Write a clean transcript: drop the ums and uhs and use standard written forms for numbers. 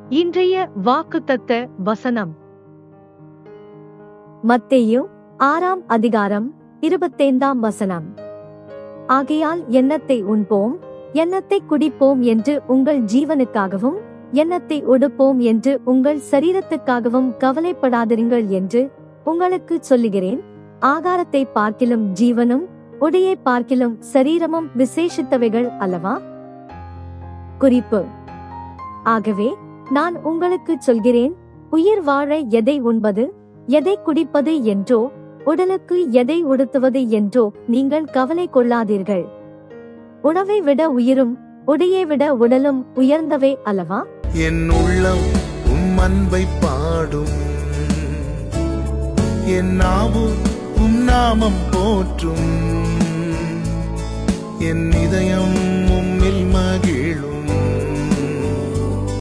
இன்றைய வாக்குத்தத்த வசனம் மத்தேயு 6ஆம் அதிகாரம் 25ஆம் வசனம். ஆகையால் எண்ணத்தை உண்போம், எண்ணத்தை குடிப்போம் என்று உங்கள் ஜீவனுக்காகவும் எண்ணத்தை உடுப்போம் என்று உங்கள் சரீரத்துக்காகவும் கவலைப்படாதிருங்கள் என்று உங்களுக்கு சொல்லுகிறேன். ஆகாரத்தை பார்க்கிலும் ஜீவனும் உடையை பார்க்கிலும் சரீரமும் விசேஷித்தவைகள் அல்லவா? குறிப்பு: ஆகவே நான் உங்களுக்கு சொல்கிறேன், உயிர் வாழ எதை உண்பது, எதை குடிப்பது என்றோ, உடலுக்கு எதை உடுத்துவது என்றோ நீங்கள் கவலை கொள்ளாதீர்கள். உணவை விட உயிரும் உடையை விட உடலும் உயர்ந்தவை அல்லவா? என் உள்ளம் உம் அன்பை பாடும், என் நாவு உம் நாமம் போற்றும், என் இதயம் உம்மில் மகிழும்.